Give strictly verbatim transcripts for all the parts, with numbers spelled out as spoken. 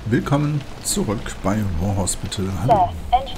Willkommen zurück bei War Hospital. Hallo.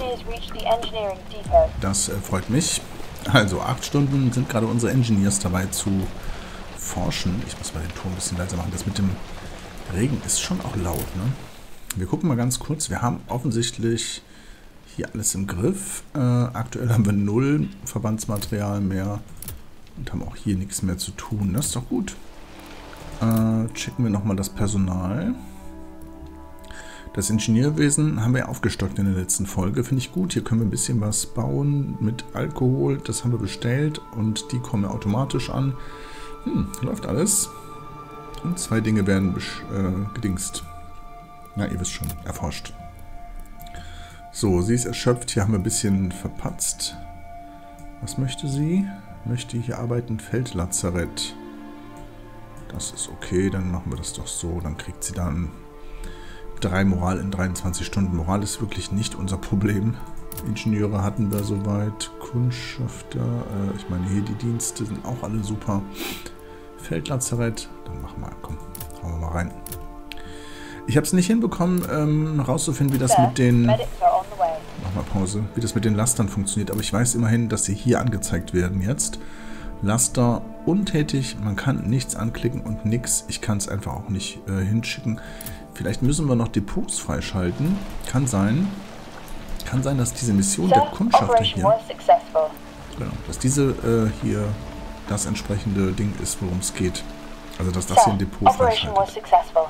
Das äh, freut mich. Also, acht Stunden sind gerade unsere Engineers dabei zu forschen. Ich muss mal den Ton ein bisschen leiser machen. Das mit dem Regen ist schon auch laut, ne? Wir gucken mal ganz kurz. Wir haben offensichtlich hier alles im Griff. Äh, aktuell haben wir null Verbandsmaterial mehr und haben auch hier nichts mehr zu tun. Das ist doch gut. Äh, checken wir nochmal das Personal. Das Ingenieurwesen haben wir aufgestockt in der letzten Folge. Finde ich gut. Hier können wir ein bisschen was bauen mit Alkohol. Das haben wir bestellt und die kommen automatisch an. Hm, läuft alles. Und zwei Dinge werden äh, gedingst. Na, ihr wisst schon, erforscht. So, sie ist erschöpft. Hier haben wir ein bisschen verpatzt. Was möchte sie? Möchte hier arbeiten, Feldlazarett. Das ist okay, dann machen wir das doch so. Dann kriegt sie dann drei Moral in dreiundzwanzig Stunden. Moral ist wirklich nicht unser Problem. Ingenieure hatten wir soweit. Kundschafter, äh, ich meine hier die Dienste sind auch alle super. Feldlazarett, dann machen wir, komm, hauen wir mal rein. Ich habe es nicht hinbekommen, ähm, rauszufinden, wie das mit den... Mach mal Pause. Wie das mit den Lastern funktioniert. Aber ich weiß immerhin, dass sie hier angezeigt werden jetzt. Laster untätig. Man kann nichts anklicken und nichts. Ich kann es einfach auch nicht äh, hinschicken. Vielleicht müssen wir noch Depots freischalten. Kann sein. Kann sein, dass diese Mission der Kundschafter hier... Genau, dass diese äh, hier das entsprechende Ding ist, worum es geht. Also, dass das hier ein Depot freischaltet.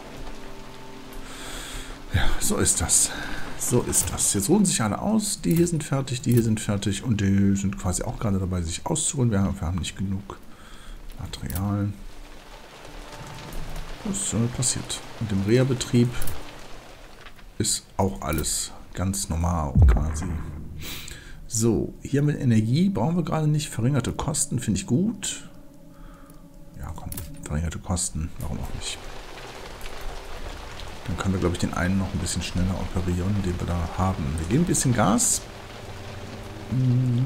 Ja, so ist das. So ist das. Jetzt ruhen sich alle aus. Die hier sind fertig, die hier sind fertig und die sind quasi auch gerade dabei, sich auszuruhen. Wir haben, wir haben nicht genug Material. Was äh, passiert? Und im Reha-Betrieb ist auch alles ganz normal quasi. So, hier mit Energie brauchen wir gerade nicht. Verringerte Kosten finde ich gut. Ja, komm, verringerte Kosten, warum auch nicht. Dann können wir, glaube ich, den einen noch ein bisschen schneller operieren, den wir da haben. Wir geben ein bisschen Gas. Hm.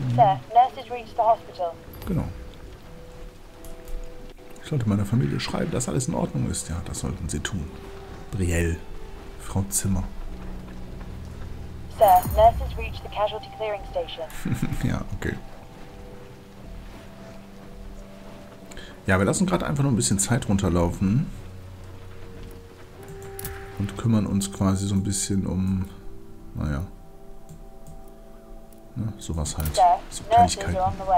Genau. Ich sollte meiner Familie schreiben, dass alles in Ordnung ist. Ja, das sollten sie tun. Brielle, Frau Zimmer. Sir, nurses reach the casualty clearing station. Ja, okay. Ja, wir lassen gerade einfach nur ein bisschen Zeit runterlaufen. Und kümmern uns quasi so ein bisschen um, naja, ne, sowas halt, so Kleinigkeiten.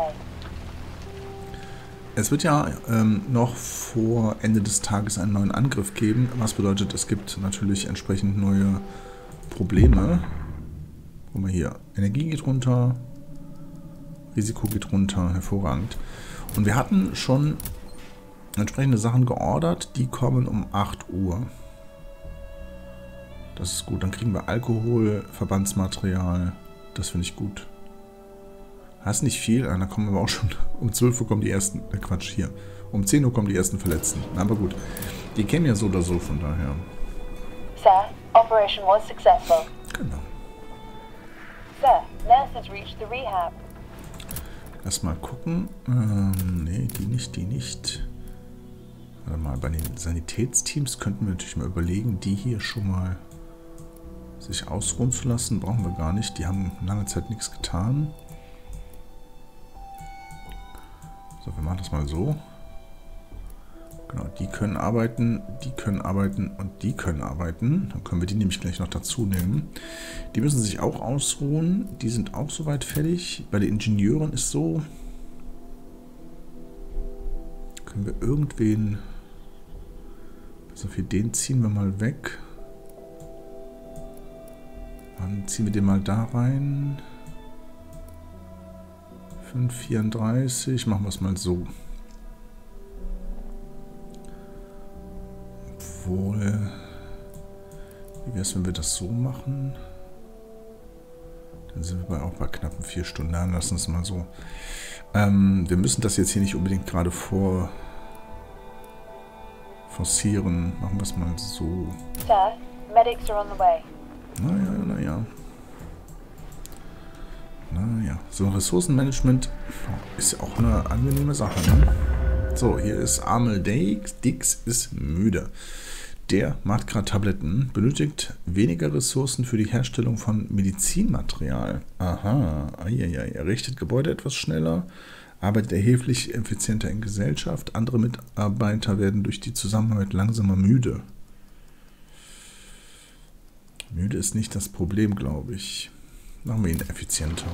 Es wird ja ähm, noch vor Ende des Tages einen neuen Angriff geben, was bedeutet, es gibt natürlich entsprechend neue Probleme. Guck mal hier, Energie geht runter, Risiko geht runter, hervorragend. Und wir hatten schon entsprechende Sachen geordert, die kommen um acht Uhr. Das ist gut. Dann kriegen wir Alkohol, Verbandsmaterial. Das finde ich gut. Das ist nicht viel. Dann kommen wir aber auch schon. Um zwölf Uhr kommen die ersten. Äh Quatsch, hier. Um zehn Uhr kommen die ersten Verletzten. Aber gut. Die kämen ja so oder so, von daher. Sir, operation was successful. Genau. Sir, nurses reached the rehab. Lass mal gucken. Ähm, nee, die nicht, die nicht. Warte mal, bei den Sanitätsteams könnten wir natürlich mal überlegen, die hier schon mal sich ausruhen zu lassen. Brauchen wir gar nicht. Die haben lange Zeit nichts getan. So, wir machen das mal so. Genau, die können arbeiten, die können arbeiten und die können arbeiten. Dann können wir die nämlich gleich noch dazu nehmen. Die müssen sich auch ausruhen. Die sind auch soweit fertig. Bei den Ingenieuren ist so... Können wir irgendwen... Also für den ziehen wir mal weg. Dann ziehen wir den mal da rein. fünf vierunddreißig. Machen wir es mal so. Obwohl... Wie wäre es, wenn wir das so machen? Dann sind wir bei, auch bei knappen vier Stunden. Dann lassen wir es mal so. Ähm, wir müssen das jetzt hier nicht unbedingt gerade vor... forcieren. Machen wir es mal so. Sir, medics are on the way. Naja, naja. Naja. So ein Ressourcenmanagement ist ja auch eine angenehme Sache, ne? So, hier ist Armel Dix. Dix ist müde. Der macht gerade Tabletten, benötigt weniger Ressourcen für die Herstellung von Medizinmaterial. Aha, eieiei. Er richtet Gebäude etwas schneller, arbeitet erheblich effizienter in Gesellschaft. Andere Mitarbeiter werden durch die Zusammenarbeit langsamer müde. Müde ist nicht das Problem, glaube ich. Machen wir ihn effizienter.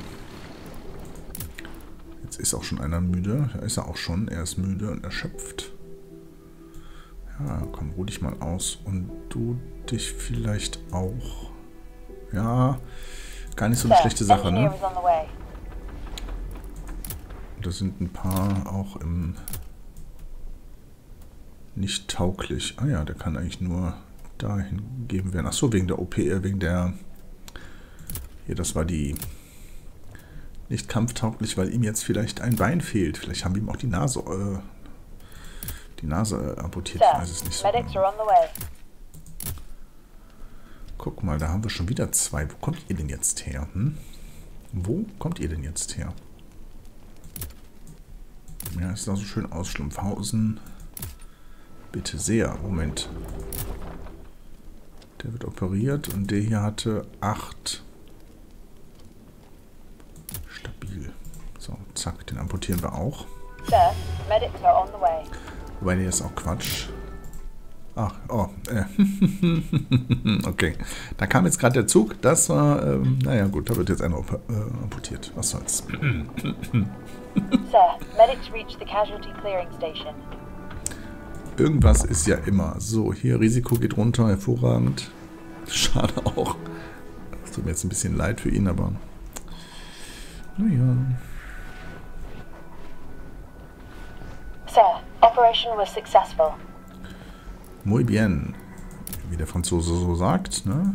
Jetzt ist auch schon einer müde. Da ist er auch schon. Er ist müde und erschöpft. Ja, komm, ruh dich mal aus. Und du dich vielleicht auch. Ja, gar nicht so eine schlechte Sache, ne? Da sind ein paar auch im nicht tauglich. Ah ja, der kann eigentlich nur dahin gegeben werden. Achso, wegen der O P, wegen der... Hier, das war die... Nicht kampftauglich, weil ihm jetzt vielleicht ein Bein fehlt. Vielleicht haben wir ihm auch die Nase... Äh, die Nase äh, amputiert. Ich weiß es nicht so genau. Guck mal, da haben wir schon wieder zwei. Wo kommt ihr denn jetzt her? Hm? Wo kommt ihr denn jetzt her? Ja, es sah so schön aus. Schlumpfhausen. Bitte sehr. Moment. Der wird operiert und der hier hatte acht. Stabil. So, zack, den amputieren wir auch. Sir, medics are on the way. Wobei, der ist auch Quatsch. Ach, oh, äh. Okay. Da kam jetzt gerade der Zug. Das war, ähm, naja gut, da wird jetzt einer äh, amputiert. Was soll's. Sir, medics reach the casualty clearing station. Irgendwas ist ja immer. So, hier Risiko geht runter, hervorragend. Schade auch. Es tut mir jetzt ein bisschen leid für ihn, aber naja. Sir, operation was successful. Muy bien. Wie der Franzose so sagt, ne?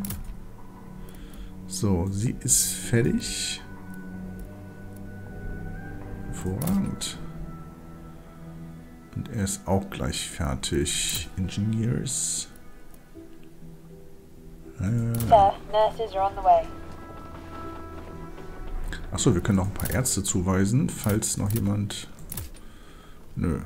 So, sie ist fertig. Hervorragend. Und er ist auch gleich fertig. Engineers. Äh. Sir, nurses are on the way. Achso, wir können noch ein paar Ärzte zuweisen, falls noch jemand... Nö.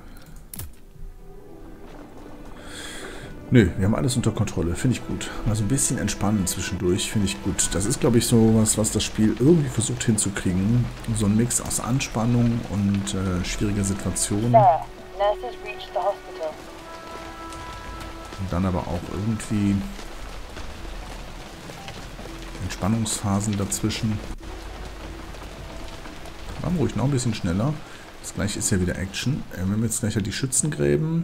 Nö, wir haben alles unter Kontrolle. Finde ich gut. Mal so ein bisschen entspannen zwischendurch. Finde ich gut. Das ist, glaube ich, so was, was das Spiel irgendwie versucht hinzukriegen. So ein Mix aus Anspannung und äh, schwieriger Situation. Sir, nurses reach the hospital. Und dann aber auch irgendwie Entspannungsphasen dazwischen. Machen wir ruhig noch ein bisschen schneller. Das gleiche ist ja wieder Action. Wir haben jetzt gleich die Schützengräben.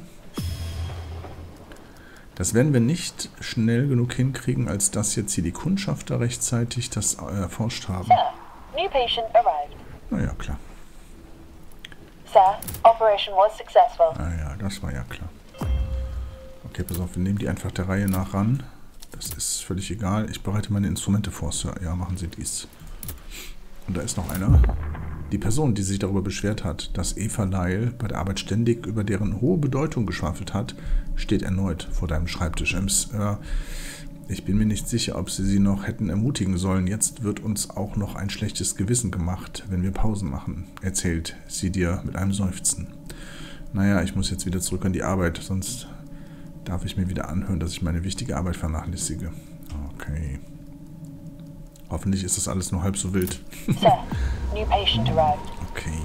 Das werden wir nicht schnell genug hinkriegen, als dass jetzt hier die Kundschafter rechtzeitig das erforscht haben. Sir, new patient arrived. Na ja, klar. Sir, operation was successful. Ah ja, das war ja klar. Okay, pass auf, wir nehmen die einfach der Reihe nach ran. Das ist völlig egal. Ich bereite meine Instrumente vor, Sir. Ja, machen Sie dies. Und da ist noch einer. Die Person, die sich darüber beschwert hat, dass Eva Lyle bei der Arbeit ständig über deren hohe Bedeutung geschwafelt hat, steht erneut vor deinem Schreibtisch. Ähm, Sir, ich bin mir nicht sicher, ob sie sie noch hätten ermutigen sollen. Jetzt wird uns auch noch ein schlechtes Gewissen gemacht, wenn wir Pausen machen, erzählt sie dir mit einem Seufzen. Naja, ich muss jetzt wieder zurück an die Arbeit, sonst darf ich mir wieder anhören, dass ich meine wichtige Arbeit vernachlässige. Okay. Hoffentlich ist das alles nur halb so wild. Sir, new patient arrived. Okay.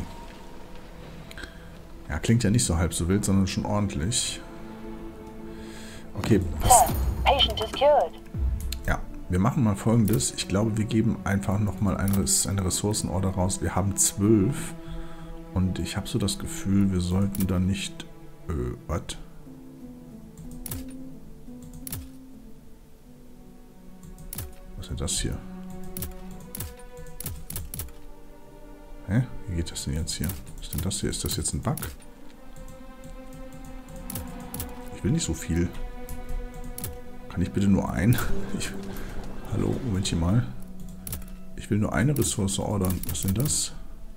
Ja, klingt ja nicht so halb so wild, sondern schon ordentlich. Okay, was? Sir, patient is cured. Ja, wir machen mal Folgendes. Ich glaube, wir geben einfach nochmal eine, eine Ressourcenorder raus. Wir haben zwölf. Und ich habe so das Gefühl, wir sollten da nicht... Äh, was? Was ist denn das hier? Hä? Wie geht das denn jetzt hier? Was ist denn das hier? Ist das jetzt ein Bug? Ich will nicht so viel. Kann ich bitte nur ein? Ich, hallo, Momentchen mal. Ich will nur eine Ressource ordern. Was ist denn das?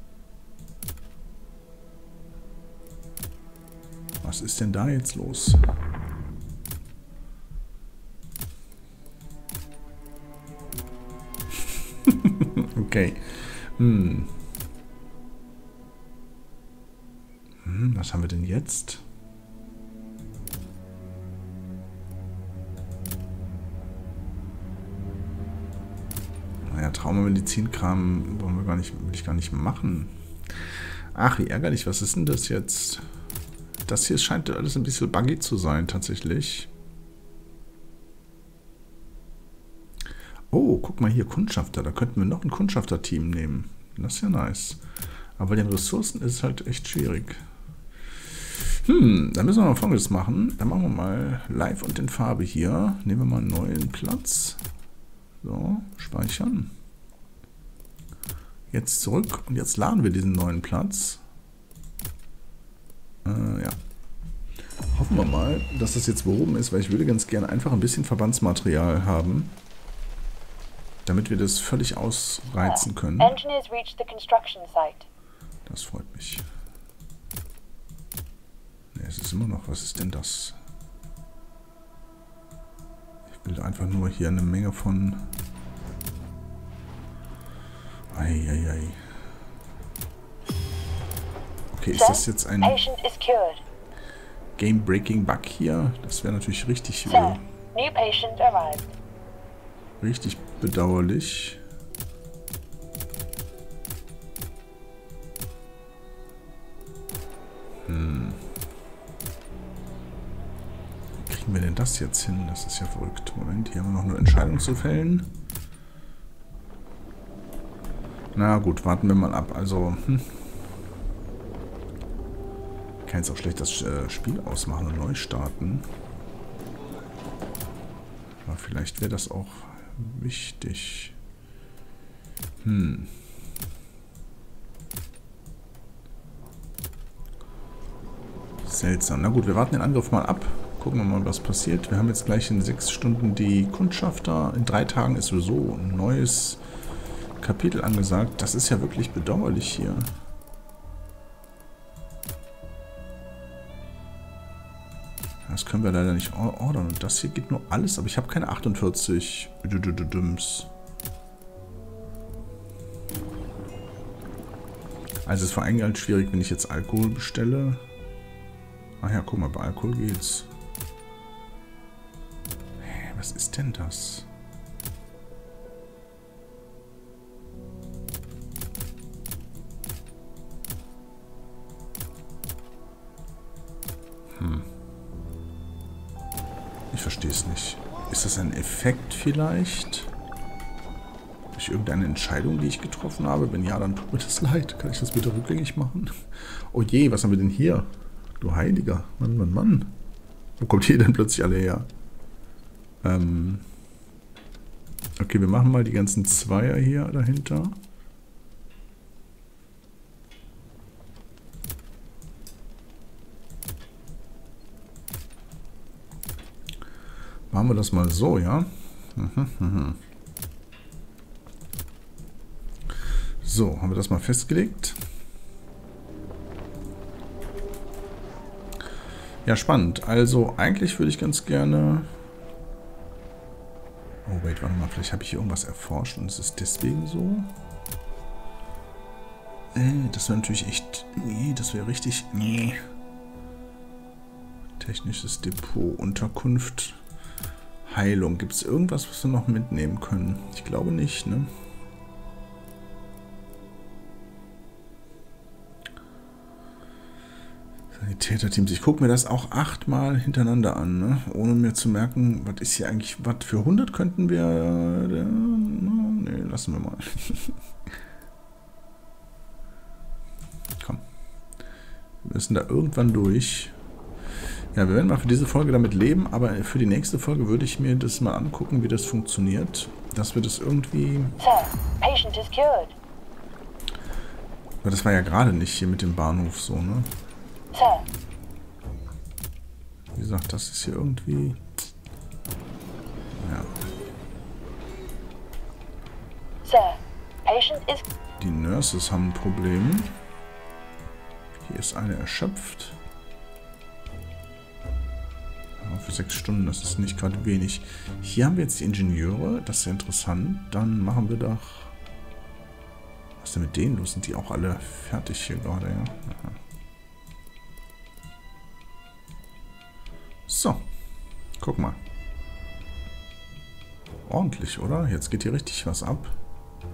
Was ist denn da jetzt los? Okay. Hm. Hm, was haben wir denn jetzt? Traumamedizinkram wollen wir gar nicht, will ich gar nicht machen. Ach, wie ärgerlich. Was ist denn das jetzt? Das hier scheint alles ein bisschen buggy zu sein, tatsächlich. Oh, guck mal hier, Kundschafter. Da könnten wir noch ein Kundschafter-Team nehmen. Das ist ja nice. Aber bei den Ressourcen ist es halt echt schwierig. Hm, dann müssen wir mal Folgendes machen. Dann machen wir mal live und in Farbe hier. Nehmen wir mal einen neuen Platz. So, speichern. Jetzt zurück und jetzt laden wir diesen neuen Platz. Äh, ja. Hoffen wir mal, dass das jetzt behoben ist, weil ich würde ganz gerne einfach ein bisschen Verbandsmaterial haben, damit wir das völlig ausreizen können. Engineers reached the construction site. Das freut mich. Ne, es ist immer noch, was ist denn das? Ich will einfach nur hier eine Menge von... Eieiei. Okay, ist das jetzt ein Patient is cured. Game-Breaking Bug hier? Das wäre natürlich richtig, Sir, new patient arrived. richtig bedauerlich. Hm. Wie kriegen wir denn das jetzt hin? Das ist ja verrückt. Moment, hier haben wir noch eine Entscheidung zu fällen. Na gut, warten wir mal ab. Also, hm. Ich kann jetzt auch schlecht das äh, Spiel ausmachen und neu starten. Aber vielleicht wäre das auch wichtig. Hm. Seltsam. Na gut, wir warten den Angriff mal ab. Gucken wir mal, was passiert. Wir haben jetzt gleich in sechs Stunden die Kundschafter. In drei Tagen ist sowieso ein neues Kapitel angesagt. Das ist ja wirklich bedauerlich hier. Das können wir leider nicht ordern. Und das hier geht nur alles, aber ich habe keine achtundvierzig Düms. Also es ist vor allem halt schwierig, wenn ich jetzt Alkohol bestelle. Ach ja, guck mal, bei Alkohol geht's. Hä, was ist denn das? Hm. Ich verstehe es nicht. Ist das ein Effekt vielleicht? Durch irgendeine Entscheidung, die ich getroffen habe? Wenn ja, dann tut mir das leid. Kann ich das bitte rückgängig machen? Oh je, was haben wir denn hier? Du Heiliger. Mann, Mann, Mann. Wo kommt hier denn plötzlich alle her? Ähm. Okay, wir machen mal die ganzen Zweier hier dahinter. Machen wir das mal so, ja? So, haben wir das mal festgelegt. Ja, spannend. Also, eigentlich würde ich ganz gerne... Oh, wait, warte mal. Vielleicht habe ich hier irgendwas erforscht und es ist deswegen so. Äh, das wäre natürlich echt... Nee, das wäre richtig... Nee. Technisches Depot, Unterkunft... Heilung. Gibt es irgendwas, was wir noch mitnehmen können? Ich glaube nicht, ne? Sanitäterteams. Ich gucke mir das auch achtmal hintereinander an, ne? Ohne mir zu merken, was ist hier eigentlich, was für hundert könnten wir... Äh, ne, lassen wir mal. Komm. Wir müssen da irgendwann durch. Ja, wir werden mal für diese Folge damit leben, aber für die nächste Folge würde ich mir das mal angucken, wie das funktioniert. Dass wir das irgendwie... Sir, patient is cured. Aber das war ja gerade nicht hier mit dem Bahnhof so, ne? Sir. Wie gesagt, das ist hier irgendwie... Ja. Sir, patient is... Die Nurses haben ein Problem. Hier ist eine erschöpft. Für sechs Stunden, das ist nicht gerade wenig. Hier haben wir jetzt die Ingenieure, das ist ja interessant. Dann machen wir doch... Was ist denn mit denen los? Sind die auch alle fertig hier gerade, ja? Aha. So, guck mal. Ordentlich, oder? Jetzt geht hier richtig was ab.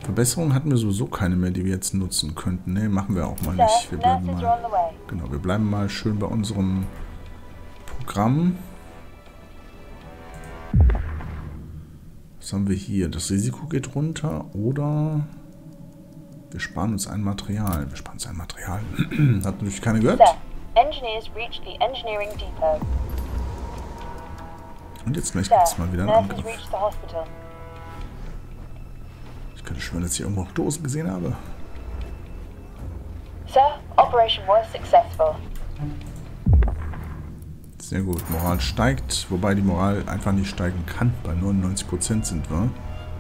Verbesserungen hatten wir sowieso keine mehr, die wir jetzt nutzen könnten. Ne, machen wir auch mal nicht. Wir bleiben mal, genau, wir bleiben mal schön bei unserem Programm. Was haben wir hier? Das Risiko geht runter oder wir sparen uns ein Material. Wir sparen uns ein Material. Hat natürlich keiner gehört. Engineers reached the engineering depot. Und jetzt gleich gibt es mal wieder einen Nurses Angriff. reached the hospital. Ich könnte schwören, dass ich irgendwo noch Dosen gesehen habe. Sir, operation was successful. Sehr gut. Moral steigt, wobei die Moral einfach nicht steigen kann. Bei neunundneunzig Prozent sind wir.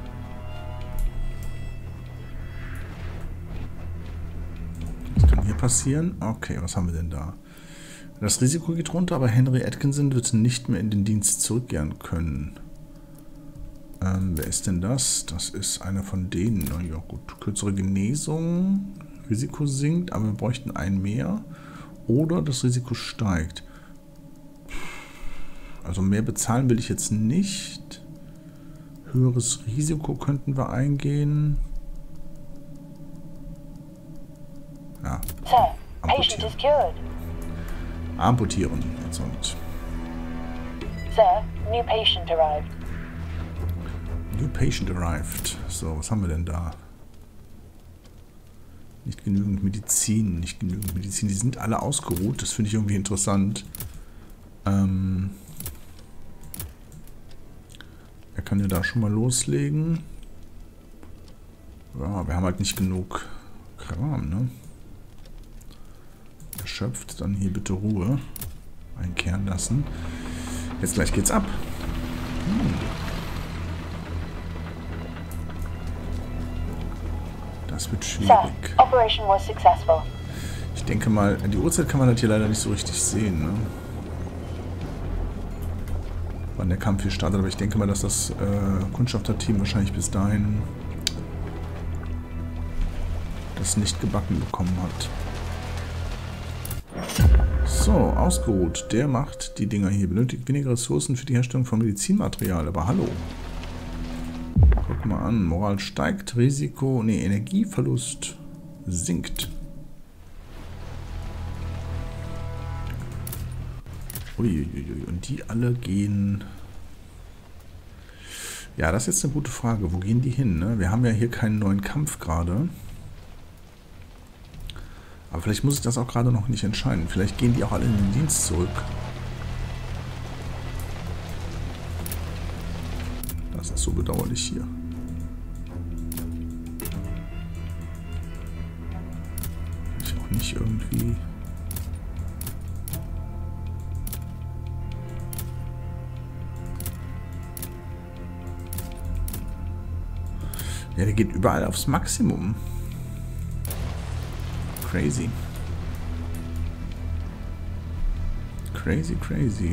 Was kann hier passieren? Okay, was haben wir denn da? Das Risiko geht runter, aber Henry Atkinson wird nicht mehr in den Dienst zurückkehren können. Ähm, wer ist denn das? Das ist einer von denen. Na ja, gut. Kürzere Genesung. Risiko sinkt, aber wir bräuchten einen mehr. Oder das Risiko steigt. Also mehr bezahlen will ich jetzt nicht. Höheres Risiko könnten wir eingehen. Ja. Sir, patient is cured. Amputieren. Jetzt und. Sir, new patient arrived. New patient arrived. So, was haben wir denn da? Nicht genügend Medizin, nicht genügend Medizin. Die sind alle ausgeruht. Das finde ich irgendwie interessant. Ähm. Er kann ja da schon mal loslegen. Ja, wir haben halt nicht genug Kram, ne? Erschöpft, dann hier bitte Ruhe. Einkehren lassen. Jetzt gleich geht's ab. Hm. Das wird schwierig. Sir, operation was successful. Ich denke mal, die Uhrzeit kann man halt hier leider nicht so richtig sehen, ne? Wann der Kampf hier startet, aber ich denke mal, dass das äh, Kundschafter-Team wahrscheinlich bis dahin das nicht gebacken bekommen hat. So, ausgeruht. Der macht die Dinger hier. Benötigt weniger Ressourcen für die Herstellung von Medizinmaterial. Aber hallo. Guck mal an. Moral steigt. Risiko. Ne, Energieverlust sinkt. Uiuiui. Und die alle gehen... Ja, das ist jetzt eine gute Frage. Wo gehen die hin? Ne? Wir haben ja hier keinen neuen Kampf gerade. Aber vielleicht muss ich das auch gerade noch nicht entscheiden. Vielleicht gehen die auch alle in den Dienst zurück. Das ist so bedauerlich hier. Ich auch nicht irgendwie... Ja, der geht überall aufs Maximum. Crazy. Crazy, crazy.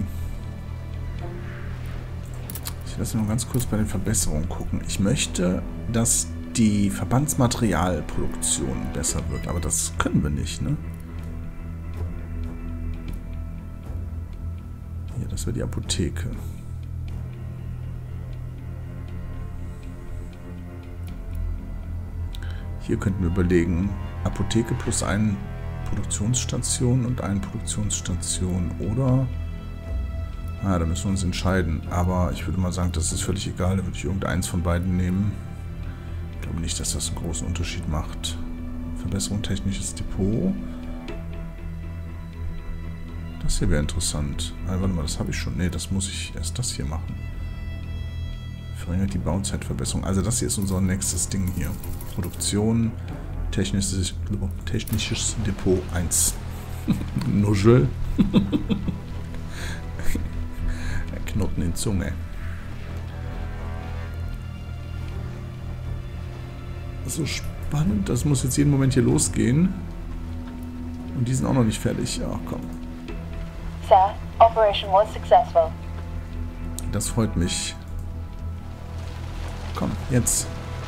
Ich lasse noch ganz kurz bei den Verbesserungen gucken. Ich möchte, dass die Verbandsmaterialproduktion besser wird, aber das können wir nicht, ne? Hier, das wäre die Apotheke. Hier könnten wir überlegen, Apotheke plus eine Produktionsstation und eine Produktionsstation oder... Ah, da müssen wir uns entscheiden. Aber ich würde mal sagen, das ist völlig egal. Da würde ich irgendeins von beiden nehmen. Ich glaube nicht, dass das einen großen Unterschied macht. Verbesserung technisches Depot. Das hier wäre interessant. Ah, warte mal, das habe ich schon. Ne, das muss ich erst das hier machen. Verringert die Bauzeitverbesserung. Also das hier ist unser nächstes Ding hier. Produktion, technisches, technisches Depot eins. Nuschel. Knoten in Zunge. So spannend. Das muss jetzt jeden Moment hier losgehen. Und die sind auch noch nicht fertig. Ja, komm. Sir, operation was successful. Das freut mich. Komm, jetzt.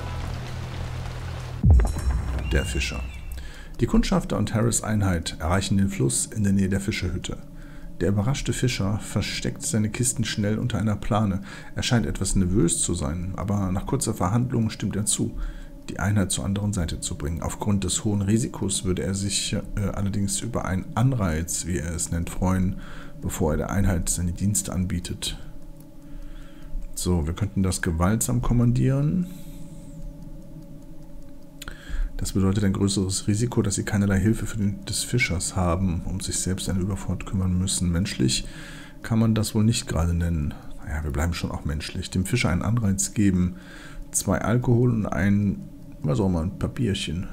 Der Fischer. Die Kundschafter und Harris' Einheit erreichen den Fluss in der Nähe der Fischerhütte. Der überraschte Fischer versteckt seine Kisten schnell unter einer Plane. Er scheint etwas nervös zu sein, aber nach kurzer Verhandlung stimmt er zu. die Einheit zur anderen Seite zu bringen. Aufgrund des hohen Risikos würde er sich äh, allerdings über einen Anreiz, wie er es nennt, freuen, bevor er der Einheit seine Dienste anbietet. So, wir könnten das gewaltsam kommandieren. Das bedeutet ein größeres Risiko, dass sie keinerlei Hilfe für den, des Fischers haben, um sich selbst eine Überfahrt kümmern müssen. Menschlich kann man das wohl nicht gerade nennen. Naja, wir bleiben schon auch menschlich. Dem Fischer einen Anreiz geben, zwei Alkohol und ein, was auch immer, ein Papierchen.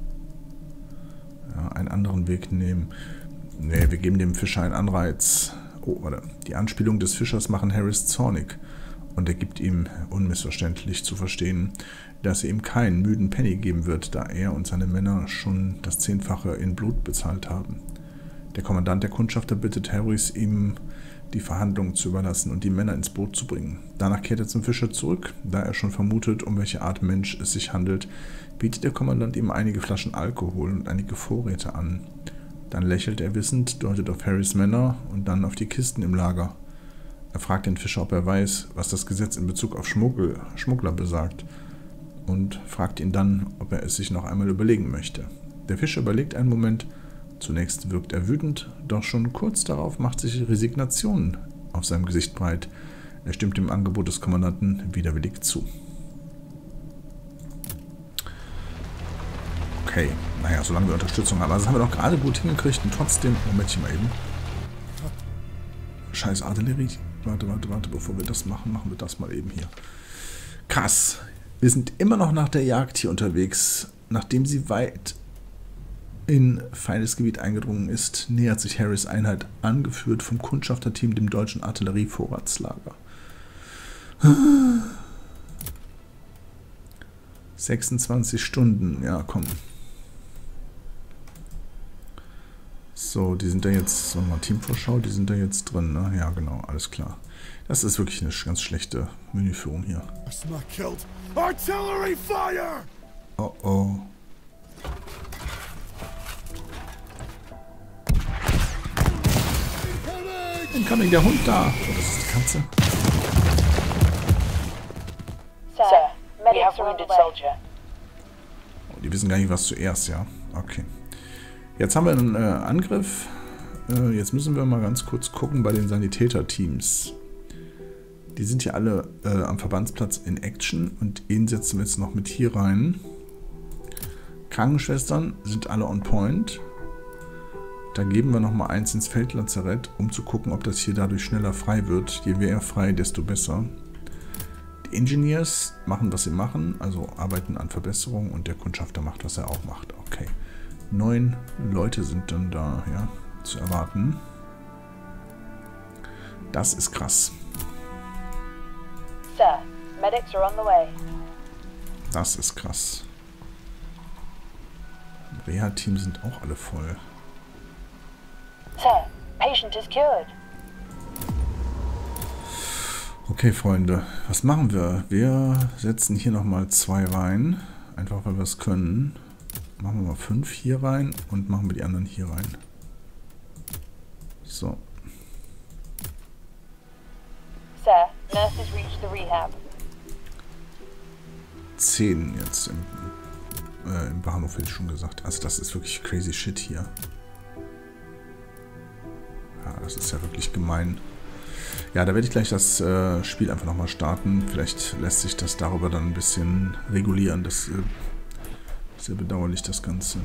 Ja, einen anderen Weg nehmen. Nee, wir geben dem Fischer einen Anreiz. Oh, warte. Die Anspielungen des Fischers machen Harris zornig. Und er gibt ihm unmissverständlich zu verstehen, dass er ihm keinen müden Penny geben wird, da er und seine Männer schon das Zehnfache in Blut bezahlt haben. Der Kommandant der Kundschafter bittet Harris, ihm die Verhandlungen zu überlassen und die Männer ins Boot zu bringen. Danach kehrt er zum Fischer zurück. Da er schon vermutet, um welche Art Mensch es sich handelt, bietet der Kommandant ihm einige Flaschen Alkohol und einige Vorräte an. Dann lächelt er wissend, deutet auf Harris Männer und dann auf die Kisten im Lager. Er fragt den Fischer, ob er weiß, was das Gesetz in Bezug auf Schmuggel, Schmuggler besagt, und fragt ihn dann, ob er es sich noch einmal überlegen möchte. Der Fischer überlegt einen Moment. Zunächst wirkt er wütend, doch schon kurz darauf macht sich Resignation auf seinem Gesicht breit. Er stimmt dem Angebot des Kommandanten widerwillig zu. Okay, naja, solange wir Unterstützung haben. Also das haben wir doch gerade gut hingekriegt und trotzdem... Momentchen mal eben. Scheiß Artillerie. Warte, warte, warte, bevor wir das machen, machen wir das mal eben hier. Krass. Wir sind immer noch nach der Jagd hier unterwegs. Nachdem sie weit in feindes Gebiet eingedrungen ist, nähert sich Harris' Einheit, angeführt vom Kundschafterteam, dem deutschen Artillerievorratslager. sechsundzwanzig Stunden, ja komm. So, die sind da jetzt, so mal Teamvorschau, die sind da jetzt drin, ne? Ja genau, alles klar. Das ist wirklich eine ganz schlechte Menüführung hier. Oh oh. Incoming, der Hund da. Oh, das ist die Katze. Sir, we have wounded soldier. Oh, die wissen gar nicht, was zuerst, ja. Okay. Jetzt haben wir einen äh, Angriff. Äh, jetzt müssen wir mal ganz kurz gucken bei den Sanitäter-Teams. Die sind hier alle äh, am Verbandsplatz in Action und ihn setzen wir jetzt noch mit hier rein. Krankenschwestern sind alle on point. Da geben wir noch mal eins ins Feldlazarett, um zu gucken, ob das hier dadurch schneller frei wird. Je mehr frei, desto besser. Die Engineers machen, was sie machen, also arbeiten an Verbesserungen, und der Kundschafter macht, was er auch macht. Okay. Neun Leute sind dann da, ja, zu erwarten. Das ist krass. Sir, medics are on the way. Das ist krass. Im Reha-Team sind auch alle voll. Sir, patient is cured. Okay, Freunde, was machen wir? Wir setzen hier nochmal zwei rein. Einfach, weil wir es können. Machen wir mal fünf hier rein und machen wir die anderen hier rein. So. Sir, nurses reached the rehab. Zehn jetzt im, äh, im Bahnhof, hätte ich schon gesagt. Also das ist wirklich crazy shit hier. Ja, das ist ja wirklich gemein. Ja, da werde ich gleich das äh, Spiel einfach nochmal starten. Vielleicht lässt sich das darüber dann ein bisschen regulieren. Das äh, ist sehr bedauerlich, das Ganze.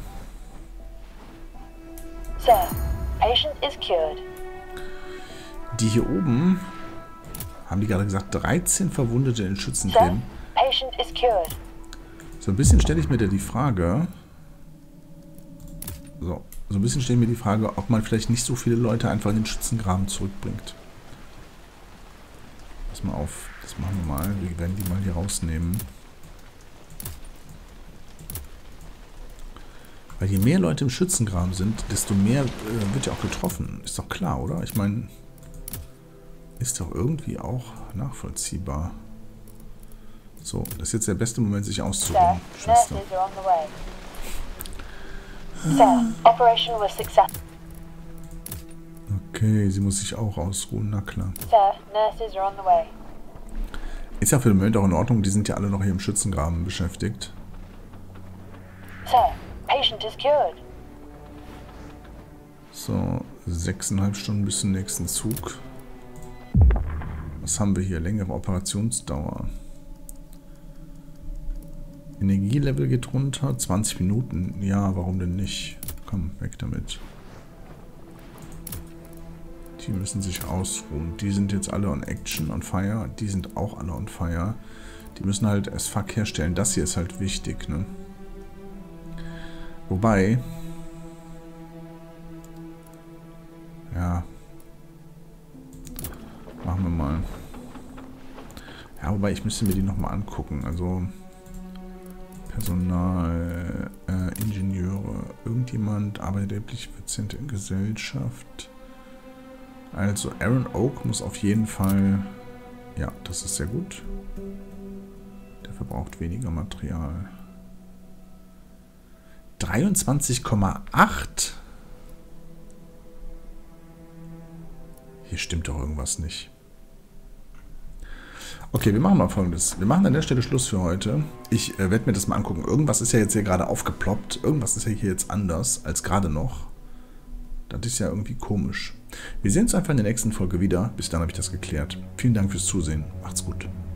Sir, patient is cured. Die hier oben, haben die gerade gesagt, dreizehn Verwundete in Schützengräben. Patient is cured. So ein bisschen stelle ich mir da die Frage, so, so ein bisschen stelle ich mir die Frage, ob man vielleicht nicht so viele Leute einfach in den Schützengraben zurückbringt. Pass mal auf, das machen wir mal. Wir werden die mal hier rausnehmen. Weil je mehr Leute im Schützengraben sind, desto mehr äh, wird ja auch getroffen. Ist doch klar, oder? Ich meine, ist doch irgendwie auch nachvollziehbar. So, das ist jetzt der beste Moment, sich auszuruhen, Schwester. Sir, operation was successful. Okay, sie muss sich auch ausruhen, na klar. Sir, nurses are on the way. Ist ja für den Moment auch in Ordnung, die sind ja alle noch hier im Schützengraben beschäftigt. patient is cured. So, sechseinhalb Stunden bis zum nächsten Zug. Was haben wir hier? Längere Operationsdauer. Energielevel geht runter. zwanzig Minuten. Ja, warum denn nicht? Komm, weg damit. Die müssen sich ausruhen. Die sind jetzt alle on Action, on Fire. Die sind auch alle on Fire. Die müssen halt as fuck herstellen. Das hier ist halt wichtig, ne? Wobei... Ja. Machen wir mal. Ja, wobei ich müsste mir die nochmal angucken. Also... Personal, äh, Ingenieure, irgendjemand arbeitet erheblich effizient in Gesellschaft. Also Aaron Oak muss auf jeden Fall... Ja, das ist sehr gut. Der verbraucht weniger Material. dreiundzwanzig Komma acht? Hier stimmt doch irgendwas nicht. Okay, wir machen mal Folgendes. Wir machen an der Stelle Schluss für heute. Ich äh, werde mir das mal angucken. Irgendwas ist ja jetzt hier gerade aufgeploppt. Irgendwas ist ja hier jetzt anders als gerade noch. Das ist ja irgendwie komisch. Wir sehen uns einfach in der nächsten Folge wieder. Bis dann habe ich das geklärt. Vielen Dank fürs Zusehen. Macht's gut.